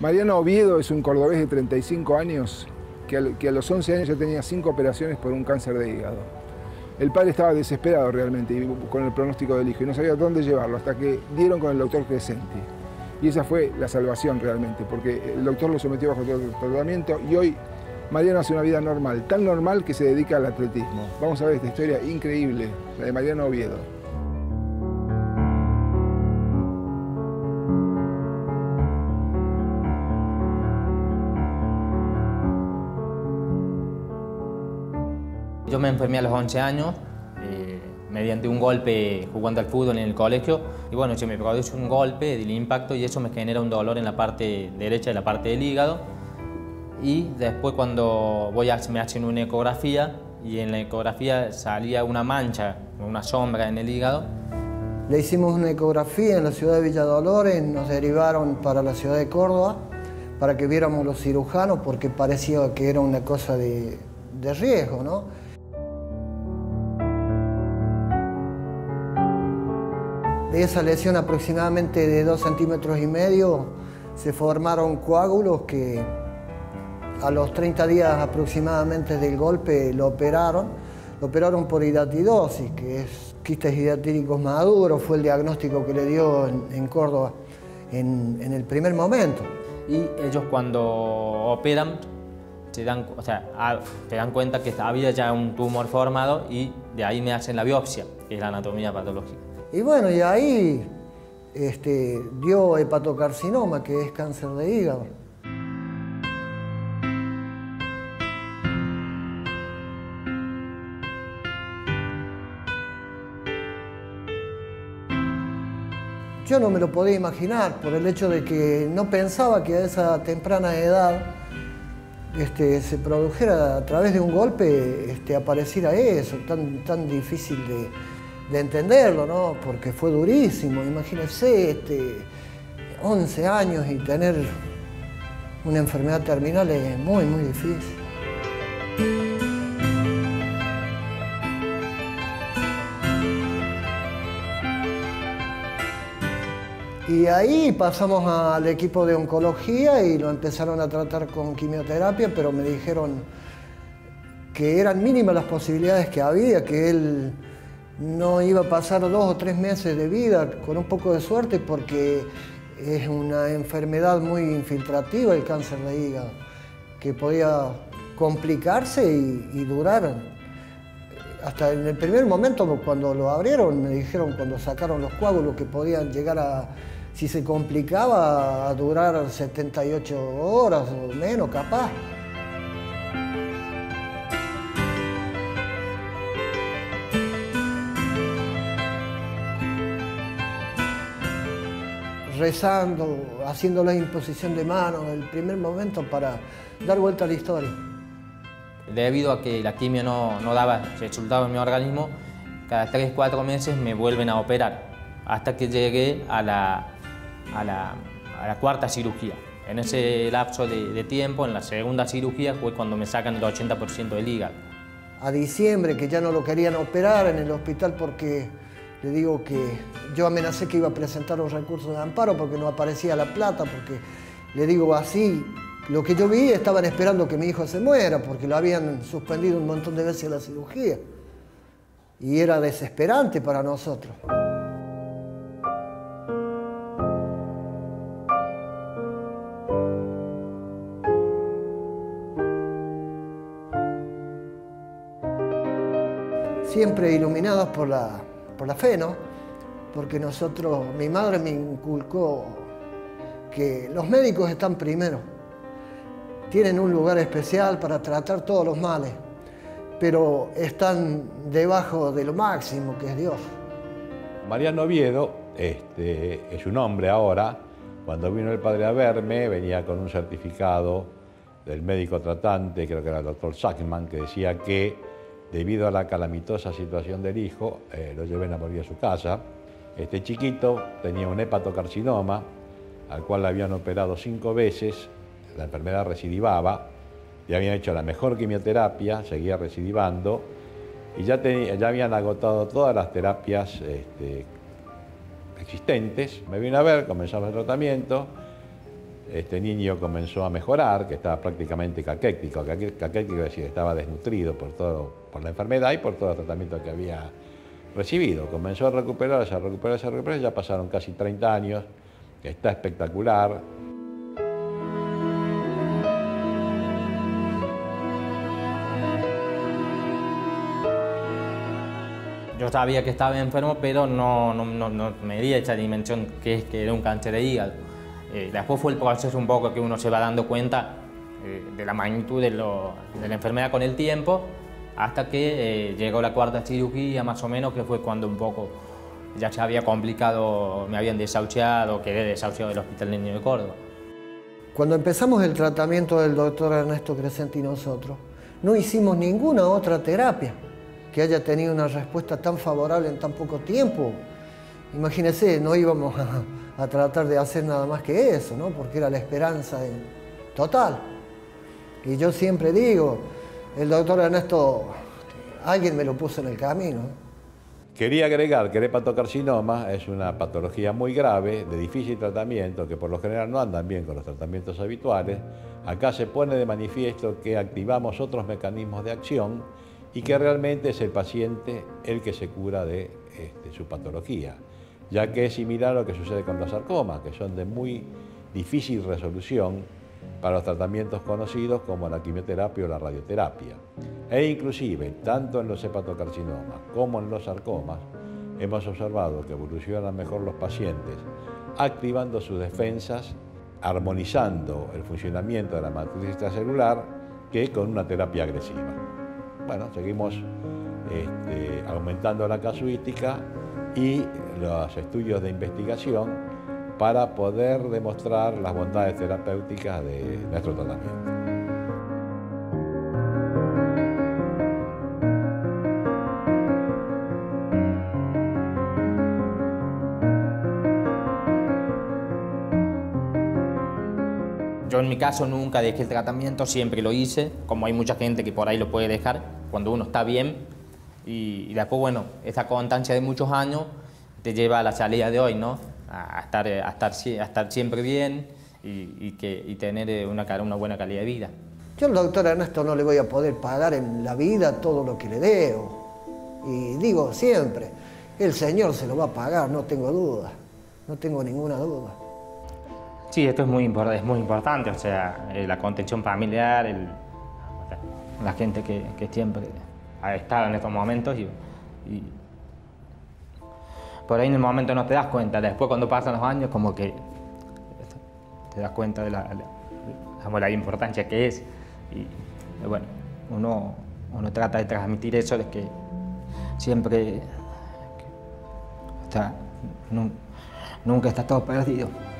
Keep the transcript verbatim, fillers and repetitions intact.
Mariano Oviedo es un cordobés de treinta y cinco años que a, que a los once años ya tenía cinco operaciones por un cáncer de hígado. El padre estaba desesperado realmente con el pronóstico del hijo y no sabía dónde llevarlo hasta que dieron con el doctor Crescenti. Y esa fue la salvación realmente, porque el doctor lo sometió bajo todo el tratamiento y hoy Mariano hace una vida normal, tan normal que se dedica al atletismo. Vamos a ver esta historia increíble, la de Mariano Oviedo. Yo me enfermé a los once años, eh, mediante un golpe jugando al fútbol en el colegio. Y bueno, se me produce un golpe del impacto y eso me genera un dolor en la parte derecha de la parte del hígado. Y después cuando voy a, me hacen una ecografía y en la ecografía salía una mancha, una sombra en el hígado. Le hicimos una ecografía en la ciudad de Villa Dolores, nos derivaron para la ciudad de Córdoba para que viéramos los cirujanos porque parecía que era una cosa de, de riesgo, ¿no? De esa lesión aproximadamente de dos centímetros y medio se formaron coágulos que a los treinta días aproximadamente del golpe lo operaron. Lo operaron por hidatidosis, que es quistes hidatíricos maduros, fue el diagnóstico que le dio en, en Córdoba en, en el primer momento. Y ellos cuando operan, se dan, o sea, se dan cuenta que había ya un tumor formado y de ahí me hacen la biopsia, que es la anatomía patológica. Y bueno, y ahí este, dio hepatocarcinoma, que es cáncer de hígado. Yo no me lo podía imaginar por el hecho de que no pensaba que a esa temprana edad este, se produjera a través de un golpe, este, apareciera eso, tan, tan difícil de... de entenderlo, ¿no? Porque fue durísimo. Imagínense, este, once años y tener una enfermedad terminal es muy, muy difícil. Y ahí pasamos al equipo de oncología y lo empezaron a tratar con quimioterapia, pero me dijeron que eran mínimas las posibilidades que había, que él no iba a pasar dos o tres meses de vida con un poco de suerte porque es una enfermedad muy infiltrativa el cáncer de hígado, que podía complicarse y, y durar. Hasta en el primer momento cuando lo abrieron me dijeron cuando sacaron los coágulos que podían llegar a, si se complicaba, a durar setenta y ocho horas o menos capaz. Rezando, haciendo la imposición de manos, el primer momento para dar vuelta a la historia. Debido a que la quimio no, no daba resultado en mi organismo, cada tres o cuatro meses me vuelven a operar, hasta que llegué a la, a la, a la cuarta cirugía. En ese lapso de, de tiempo, en la segunda cirugía, fue cuando me sacan el ochenta por ciento del hígado. A diciembre, que ya no lo querían operar en el hospital porque le digo que yo amenacé que iba a presentar un recurso de amparo porque no aparecía la plata, porque le digo así, lo que yo vi estaban esperando que mi hijo se muera porque lo habían suspendido un montón de veces la cirugía. Y era desesperante para nosotros. Siempre iluminados por la, por la fe, ¿no? Porque nosotros, mi madre me inculcó que los médicos están primero. Tienen un lugar especial para tratar todos los males, pero están debajo de lo máximo, que es Dios. Mariano Oviedo este, es un hombre ahora. Cuando vino el padre a verme, venía con un certificado del médico tratante, creo que era el doctor Sackman, que decía que debido a la calamitosa situación del hijo, eh, lo lleven a morir a su casa. Este chiquito tenía un hepatocarcinoma, al cual le habían operado cinco veces, la enfermedad recidivaba, le habían hecho la mejor quimioterapia, seguía recidivando, y ya, tenía, ya habían agotado todas las terapias este, existentes. Me vino a ver, comenzamos el tratamiento, este niño comenzó a mejorar, que estaba prácticamente caquéctico, caquéctico es decir, estaba desnutrido por, todo, por la enfermedad y por todo el tratamiento que había recibido. Comenzó a recuperarse, a recuperarse, a recuperarse, ya pasaron casi treinta años, está espectacular. Yo sabía que estaba enfermo, pero no, no, no, no me di esa dimensión que es que era un cáncer de hígado. Eh, después fue el proceso un poco que uno se va dando cuenta eh, de la magnitud de, lo, de la enfermedad con el tiempo, hasta que eh, llegó la cuarta cirugía, más o menos, que fue cuando un poco ya se había complicado, me habían desahuciado, quedé desahuciado del Hospital Niño de Córdoba. Cuando empezamos el tratamiento del doctor Ernesto Crescenti y nosotros, no hicimos ninguna otra terapia que haya tenido una respuesta tan favorable en tan poco tiempo. Imagínense, no íbamos a, a tratar de hacer nada más que eso, ¿no? Porque era la esperanza en, total. Y yo siempre digo, el doctor Ernesto, alguien me lo puso en el camino. Quería agregar que el hepatocarcinoma es una patología muy grave, de difícil tratamiento, que por lo general no andan bien con los tratamientos habituales. Acá se pone de manifiesto que activamos otros mecanismos de acción y que realmente es el paciente el que se cura de este, su patología, ya que es similar a lo que sucede con los sarcomas, que son de muy difícil resolución para los tratamientos conocidos como la quimioterapia o la radioterapia. E inclusive, tanto en los hepatocarcinomas como en los sarcomas, hemos observado que evolucionan mejor los pacientes activando sus defensas, armonizando el funcionamiento de la matriz extracelular, que con una terapia agresiva. Bueno, seguimos este, aumentando la casuística y los estudios de investigación para poder demostrar las bondades terapéuticas de nuestro tratamiento. Yo en mi caso nunca dejé el tratamiento, siempre lo hice, como hay mucha gente que por ahí lo puede dejar cuando uno está bien. Y, y después, bueno, esa constancia de muchos años te lleva a la salida de hoy, ¿no? A estar, a estar, a estar siempre bien y, y, que, y tener una, una buena calidad de vida. Yo al doctor Ernesto no le voy a poder pagar en la vida todo lo que le debo. Y digo siempre, el Señor se lo va a pagar, no tengo duda, no tengo ninguna duda. Sí, esto es muy, es muy importante, o sea, eh, la contención familiar, el, o sea, la gente que, que siempre ha estado en estos momentos y, y por ahí en el momento no te das cuenta, después cuando pasan los años como que te das cuenta de la, la, la importancia que es y bueno, uno, uno trata de transmitir eso de que siempre, que, o sea, nunca, nunca está todo perdido.